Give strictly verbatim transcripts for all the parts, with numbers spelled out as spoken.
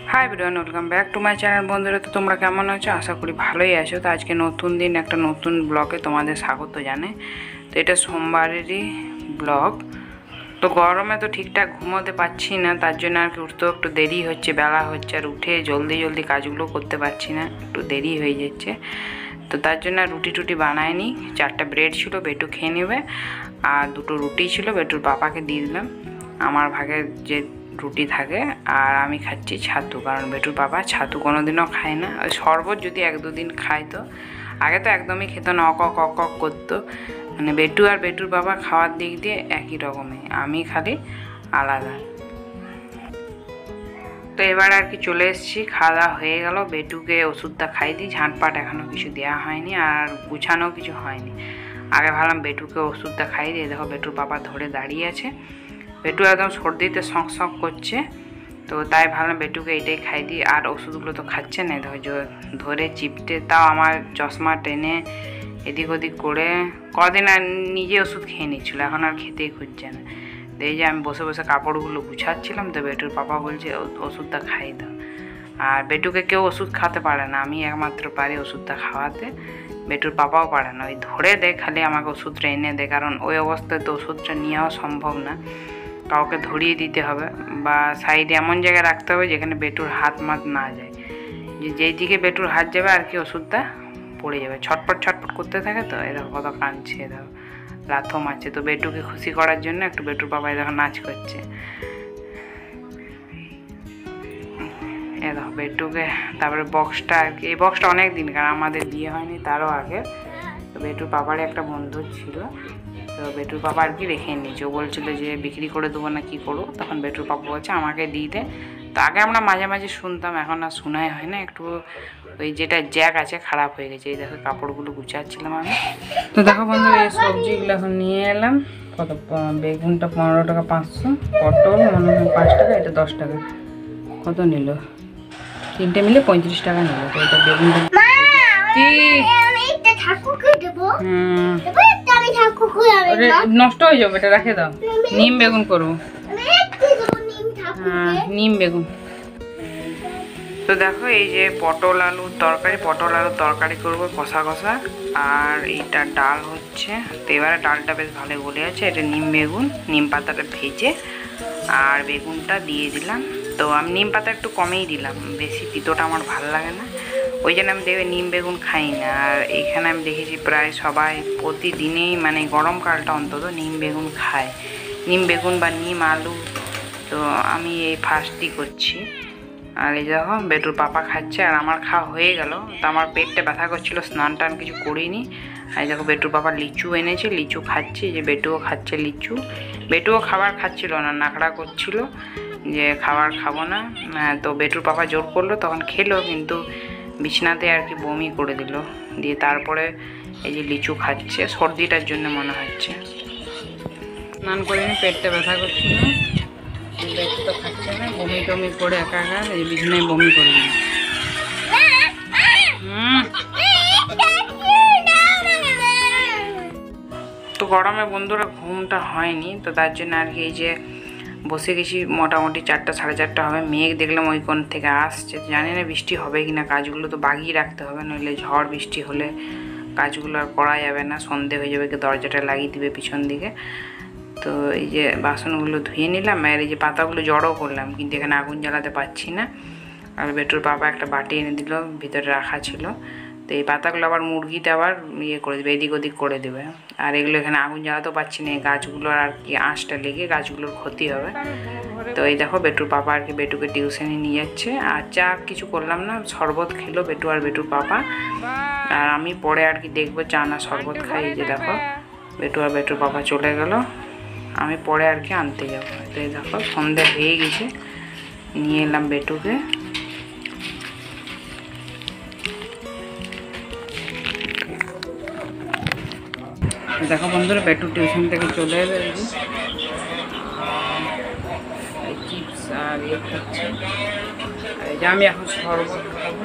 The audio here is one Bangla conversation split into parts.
High everyone, welcome back to my channel. বন্ধুরা, তো তোমরা কেমন আছো? আশা করি ভালোই আছো। তো আজকে নতুন দিন, একটা নতুন ব্লগে তোমাদের স্বাগত জানাই। তো এটা সোমবারেরই ব্লগ। তো গরমে তো ঠিকঠাক ঘুমোতে পারছি না, তার জন্য আর কি উঠতেও একটু দেরি হচ্ছে, বেলা হচ্ছে, আর উঠে জলদি জলদি কাজগুলো করতে পারছি না, একটু দেরি হয়ে যাচ্ছে। তো তার জন্য রুটি টুটি বানায়নি। চারটা ব্রেড ছিল, বেটু খেয়ে নেবে, আর দুটো রুটি ছিল, বেটুর বাবাকে দিয়ে দিলাম। আমার ভাগের যে রুটি থাকে, আর আমি খাচ্ছি ছাতু, কারণ বেটুর বাবা ছাতু কোনো দিনও খায় না। ওই শরবত যদি এক দুদিন খায়, তো আগে তো একদমই খেত না, অক অক অক করতো। মানে বেটু আর বেটুর বাবা খাওয়ার দিক দিয়ে একই রকমই, আমি খালি আলাদা। তো এবার আর কি চলে এসেছি, খাওয়া দাওয়া হয়ে গেল। বেটুকে ওষুধটা খাই দিই, ঝাঁটপাট এখনও কিছু দেওয়া হয়নি, আর গুছানো কিছু হয়নি। আগে ভাবলাম বেটুকে ওষুধটা খাই দিয়ে, দেখো বেটুর বাবা ধরে দাঁড়িয়ে আছে। বেটু একদম সর্দিতে শঁক শঁক করছে, তো তাই ভাবলাম বেটুকে এটাই খাই দিই। আর ওষুধগুলো তো খাচ্ছে না, ধৈর্য ধরে চিপটে, তাও আমার চশমা টেনে এদিক ওদিক করে কদিন আর নিজে ওষুধ খেয়ে নিচ্ছিলো, এখন আর খেতেই খুঁজছে না। তো এই যে আমি বসে বসে কাপড়গুলো গুছাচ্ছিলাম, তো বেটুর পাপা বলছে ওষুধটা খাই দাও। আর বেটুকে কেউ ওষুধ খাওয়াতে পারে না, আমি একমাত্র পারি ওষুধটা খাওয়াতে। বেটুর পাপাও পারে না, ওই ধরে দেয় খালি আমাকে ওষুধটা এনে দেয়, কারণ ওই অবস্থায় তো ওষুধটা নেওয়াও সম্ভব না, কাউকে ধরিয়ে দিতে হবে, বা সাইডে এমন জায়গায় রাখতে হবে যেখানে বেটুর হাত মাত না যায়। যে যেই দিকে বেটুর হাত যাবে আর কি ওষুধটা পড়ে যাবে। ছটপট ছটপট করতে থাকে, তো এরকম কত কাঁদছে, এরকম লাথও মারছে। তো বেটুকে খুশি করার জন্য একটু বেটুর বাবা এরকম নাচ করছে। এ দেখো বেটুকে, তারপরে বক্সটা আর কি, এই বক্সটা অনেক দিন, কারণ আমাদের বিয়ে হয়নি তারও আগে। তো বেটুর বাবারই একটা বন্ধু ছিল, তো বেটুর পাপা আর কি রেখে নিয়েছে। ও বলছিল যে বিক্রি করে দেবো না কি করবো, তখন বেটুর পাপা বলছে আমাকে দিয়ে দে। তো আগে আমরা মাঝে মাঝে শুনতাম, এখন আর শোনাই হয় না। একটু ওই যেটা জ্যাক আছে খারাপ হয়ে গেছে। এই দেখো কাপড়গুলো গুছাচ্ছিলাম আমি। তো দেখো বন্ধুরা, এই সবজিগুলো এখন নিয়ে এলাম। কত, বেগুনটা পনেরো টাকা পাঁচশো, পটল মনে হয় পাঁচ টাকা, এটা দশ টাকা। কত নিল? তিনটে মিলে পঁয়ত্রিশ টাকা নিল। তো এটা বেগুনটা কি নষ্ট হয়ে যাবে, এটা রেখে দাও। নিম বেগুন করবো, হ্যাঁ নিম বেগুন। তো দেখো এই যে পটল আলুর তরকারি, পটল আলুর তরকারি করবো কষা কষা, আর এইটা ডাল হচ্ছে। তো এবারে ডালটা বেশ ভালো গলে আছে। এটা নিম বেগুন, নিম পাতাটা ভেজে আর বেগুনটা দিয়ে দিলাম। তো আমি নিম পাতা একটু কমেই দিলাম, বেশি তিতোটা আমার ভালো লাগে না, ওই জন্য আমি দেখবে নিম বেগুন খাই না। আর এইখানে আমি দেখেছি প্রায় সবাই প্রতিদিনেই, মানে গরমকালটা অন্তত নিম বেগুন খায়, নিম বেগুন বা নিম আলু। তো আমি এই ফার্স্টই করছি। আর এই দেখো বেটুর পাপা খাচ্ছে, আর আমার খাওয়া হয়ে গেল। তো আমার পেটটা ব্যথা করছিলো, স্নান টান কিছু করিনি। আর দেখো বেটুর পাপা লিচু এনেছে, লিচু খাচ্ছি, যে বেটুও খাচ্ছে লিচু। বেটুও খাবার খাচ্ছিল না, নাকড়া করছিল যে খাবার খাবো না। তো বেটুর পাপা জোর করলো, তখন খেলো, কিন্তু বিছনাতে আর কি বমি করে দিল। দিয়ে তারপরে এই যে লিচু খাচ্ছে, সর্দিটার জন্য মনে হচ্ছে। স্নান করিনি, পেটটা ব্যথা করছিল, বেটু তো খাচ্ছে না, বমি টমি করে একা একা এই বিছানায় বমি করে দিল। তো গরমে বন্ধুরা ঘুমটা হয়নি, তো তার জন্য আর কি এই যে বসে গেছি। মোটামুটি চারটা সাড়ে চারটা হবে, মেঘ দেখলাম ওই কোণ থেকে আসছে, জানি না বৃষ্টি হবে কি না। কাজগুলো তো বাগিয়ে রাখতে হবে, নইলে ঝড় বৃষ্টি হলে কাজগুলো আর করা যাবে না, সন্ধে হয়ে যাবে, দরজাটা লাগিয়ে দিবে পিছন দিকে। তো এই যে বাসনগুলো ধুয়ে নিলাম, আর এই যে পাতাগুলো জড়ো করলাম, কিন্তু এখানে আগুন জ্বালাতে পারছি না। আর বেটুর পাপা একটা বাটি এনে দিল, ভিতরে রাখা ছিল। তো এই পাতাগুলো আবার মুরগিতে আবার ইয়ে করে দেবে, এদিক ওদিক করে দেবে। আর এগুলো এখানে আগুন জ্বালাতেও পারছি না, এই গাছগুলোর আর কি আঁশটা লেগে গাছগুলোর ক্ষতি হবে। তো এই দেখো বেটুর পাপা আর কি বেটুকে টিউশনে নিয়ে যাচ্ছে। আর চা কিছু করলাম না, শরবত খেলো বেটু আর বেটুর পাপা। আর আমি পরে আর কি দেখবো চা না শরবত খাই। এই যে দেখো বেটু আর বেটুর পাপা চলে গেল, আমি পরে আর কি আনতে যাবো। তো এই দেখো সন্ধ্যা হয়ে গেছে, নিয়ে এলাম বেটুকে। দেখো বন্ধুরা, বেটু টিউশন থেকে চলে এলো, এই চিপস আর ইয়ে খাচ্ছে। আর এই যে আমি এখন শরবত খাবো।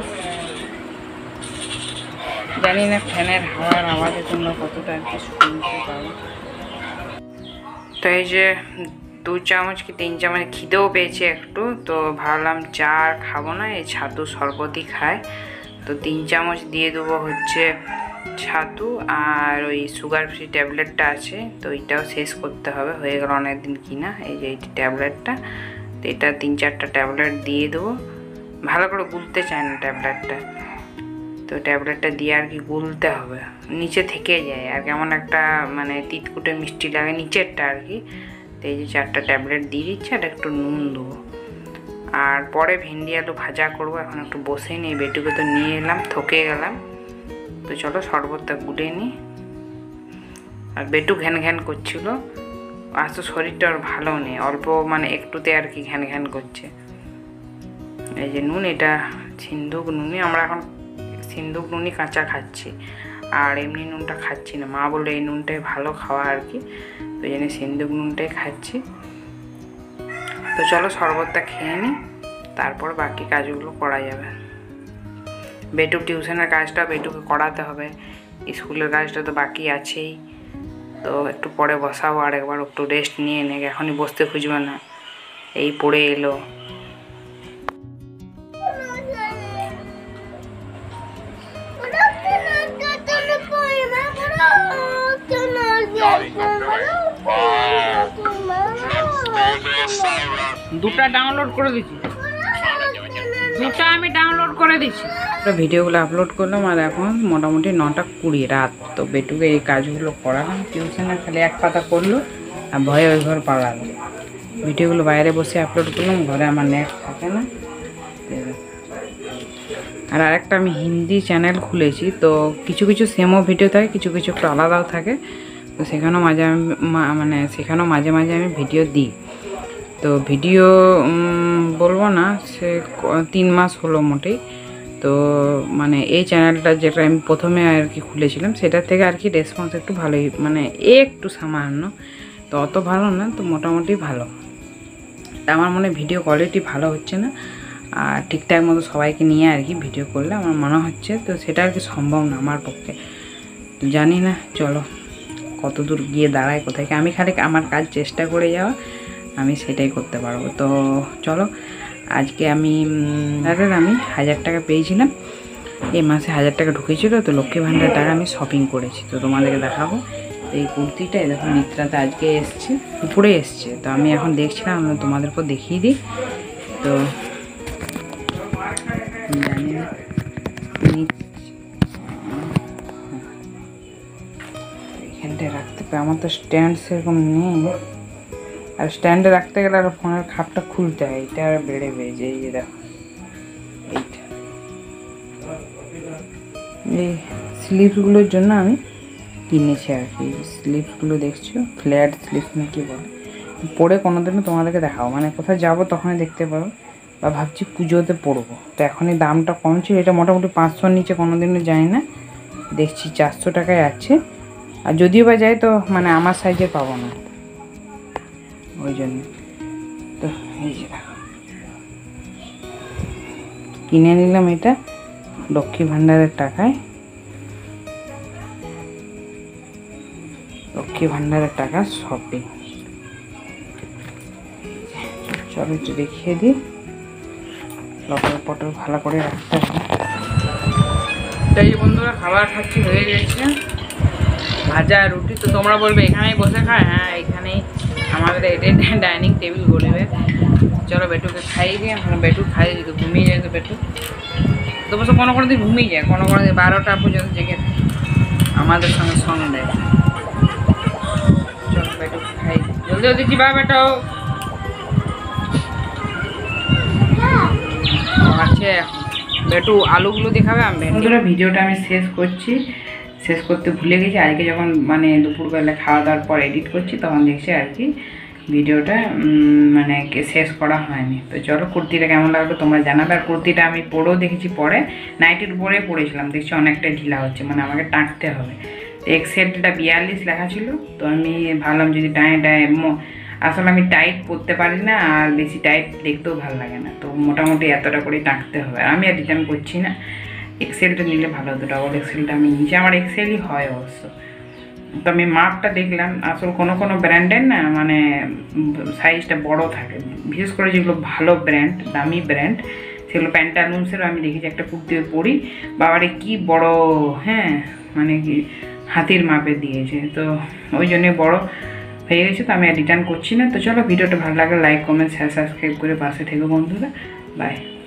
জানি না ফ্যানের হাওয়ার আওয়াজে তোমরা কতটা আর কি শুনতে পারো। তো এই যে দু চামচ কি তিন চামচ খিদেও পেয়েছে একটু, তো ভাবলাম চা আর খাবো না, এই ছাতু শরবতই খায়। তো তিন চামচ দিয়ে দেবো হচ্ছে ছাতু, আর ওই সুগার ফ্রি ট্যাবলেটটা আছে, তো এইটাও শেষ করতে হবে, হয়ে গেল অনেকদিন কিনা। এই যে এই ট্যাবলেটটা, তো এটা তিন চারটা ট্যাবলেট দিয়ে দেবো। ভালো করে গুলতে চায় না ট্যাবলেটটা, তো ট্যাবলেটটা দিয়ে আর কি গুলতে হবে, নিচে থেকে যায় আর কেমন একটা মানে তিতকুটে মিষ্টি লাগে নিচেরটা আর কি। তো এই যে চারটা ট্যাবলেট দিয়ে দিচ্ছে, আর একটু নুন দেবো। আর পরে ভেন্ডি আলু ভাজা করবো, এখন একটু বসে নিই, বেটুকে তো নিয়ে এলাম, থকে গেলাম। তো চলো শরবতটা গুটে নিই। আর বেটু ঘ্যান ঘ্যান করছিল, আজ তো শরীরটা আর ভালো নেই, অল্প মানে একটুতে আর কি ঘ্যান ঘ্যান করছে। এই যে নুন, এটা সিন্ধুক নুনই, আমরা এখন সিন্ধুক নুনই কাঁচা খাচ্ছি, আর এমনি নুনটা খাচ্ছি না। মা বললো এই নুনটাই ভালো খাওয়া আর কি, তো এই জন্য সিন্ধুক নুনটাই খাচ্ছি। তো চলো শরবতটা খেয়ে নিই, তারপর বাকি কাজগুলো করা যাবে। বেটু টিউশনের কাজটা বেটুকে করাতে হবে, স্কুলের কাজটা তো বাকি আছেই। তো একটু পরে বসাবো, আর একবার একটু রেস্ট নিয়ে নে, এখনই বসতে খুঁজবে না, এই পড়ে এলো। দুটা ডাউনলোড করে দিচ্ছি, দুটা আমি ডাউনলোড করে দিচ্ছি। ভিডিওগুলো আপলোড করলাম, আর এখন মোটামুটি নটা কুড়ি রাত। তো বেটুকে এই কাজগুলো করালাম, টিউশনে খালি এক পাতা করলো আর ভয়ে ওই ঘর পালালো। ভিডিওগুলো বাইরে বসে আপলোড করলাম, ঘরে আমার নেট থাকে না। আর আরেকটা আমি হিন্দি চ্যানেল খুলেছি, তো কিছু কিছু সেমও ভিডিও থাকে, কিছু কিছু একটু আলাদাও থাকে। তো সেখানেও মাঝে মানে সেখানেও মাঝে মাঝে আমি ভিডিও দিই। তো ভিডিও বলবো না, সে তিন মাস হলো মোটেই। তো মানে এই চ্যানেলটা যেটা আমি প্রথমে আর কি খুলেছিলাম, সেটার থেকে আর কি রেসপন্স একটু ভালোই, মানে একটু সামান্য, তো অত ভালো না, তো মোটামুটি ভালো। তা আমার মনে ভিডিও কোয়ালিটি ভালো হচ্ছে না, আর ঠিকঠাক মতো সবাইকে নিয়ে আর কি ভিডিও করলে আমার মনে হচ্ছে, তো সেটা আর কি সম্ভব না আমার পক্ষে। তো জানি না, চলো কত দূর গিয়ে দাঁড়ায় কোথায়, আমি খালি আমার কাজ চেষ্টা করে যাওয়া, আমি সেটাই করতে পারবো। তো চলো, আজকে আমি আমি হাজার টাকা পেয়েছিলাম, এই মাসে হাজার টাকা ঢুকেছিল, তো লক্ষ্মী ভাণ্ডার টাকা আমি শপিং করেছি, তো তোমাদেরকে দেখাবো। তো এই কুর্তিটা দেখো মিত্রাতে আজকে এসছে, উপরে এসছে, তো আমি এখন দেখছিলাম, তোমাদেরকেও দেখিয়ে দিই। তো জানি না এখানটায় রাখতে পারে, আমার তো স্ট্যান্ড সেরকম নেই, আর স্ট্যান্ডে রাখতে গেলে আর ফোনের খাপটা খুলতে হয়, এটা আর বেড়ে বেড়ে এই যে দেখো এইটা, এই স্লিপসগুলোর জন্য আমি কিনেছি আর কি। স্লিপসগুলো দেখছো, ফ্ল্যাট স্লিপস না কি বলে, পরে কোনোদিনও তোমাদেরকে দেখাবো, মানে কোথায় যাবো তখনই দেখতে পারো, বা ভাবছি পুজোতে পরবো। তো এখনই দামটা কম ছিল, এটা মোটামুটি পাঁচশোর নিচে কোনোদিনও যায় না, দেখছি চারশো টাকায় আছে। আর যদিও বা যায় তো মানে আমার সাইজে পাবো না, ওই জন্য। তো এই যে কিনে নিলাম এটা লক্ষ্মী ভাণ্ডারের টাকায়, লক্ষ্মী ভাণ্ডারের টাকা শপিং। চলো একটু দেখিয়ে দিই, লটর পটর ভালো করে রাখতে হবে। তাই বন্ধুরা খাবার খাচ্ছি, হয়ে গেছে ভাজা রুটি। তো তোমরা বলবে এখানেই বসে খায়, হ্যাঁ এখানেই আমাদের এটাই ডাইনিং টেবিল বলবে। চলো বেটুকে খাইয়ে দিই, এখন বেটু খাইয়ে দিই, তো ঘুমিয়ে যায়। তো বেটু তো বসে কোনো কোনো দিন ঘুমিয়ে যায়, কোনো কোনো দিন বারোটা পর্যন্ত জেগে থাকে, আমাদের সঙ্গে সঙ্গে দেয়। চলো বেটু খাই জলদি জলদি, চিবা বেটো আছে এখন, বেটু আলুগুলো দেখাবে। আমি ভিডিওটা আমি শেষ করছি, শেষ করতে ভুলে গেছি। আজকে যখন মানে দুপুরবেলা খাওয়া দাওয়ার পর এডিট করছি, তখন দেখছি আর কি ভিডিওটা মানে শেষ করা হয়নি। তো চলো কুর্তিটা কেমন লাগলো তোমরা জানাবে। আর কুর্তিটা আমি পরেও দেখেছি, পরে নাইটির উপরে পরেছিলাম, দেখছি অনেকটা ঢিলা হচ্ছে, মানে আমাকে টাঁকতে হবে। তো এক্সেলটা বিয়াল্লিশ লেখা ছিল, তো আমি ভাবলাম যদি টাই টাই আসলে আমি টাইট পরতে পারি না, আর বেশি টাইট দেখতেও ভালো লাগে না, তো মোটামুটি এতটা করেই টাঁকতে হবে। আর আমি আর রিটার্ন করছি না, এক্সেলটা নিলে ভালো হতো, ডবল এক্সেলটা আমি নিচে, আমার এক্সেলই হয় অবশ্য। তো আমি মাপটা দেখলাম, আসলে কোনো কোনো ব্র্যান্ডের না মানে সাইজটা বড় থাকে, বিশেষ করে যেগুলো ভালো ব্র্যান্ড, দামি ব্র্যান্ড, সেগুলো প্যান্টালুন্সেরও আমি দেখেছি একটা কুর্তি পরি, বাবারে কি বড়, হ্যাঁ মানে কি হাতির মাপে দিয়েছে, তো ওই জন্যে বড় হয়ে গেছে। তো আমি আর রিটার্ন করছি না। তো চলো, ভিডিওটা ভালো লাগলে লাইক কমেন্ট শেয়ার সাবস্ক্রাইব করে পাশে থেকো বন্ধুরা। বাই।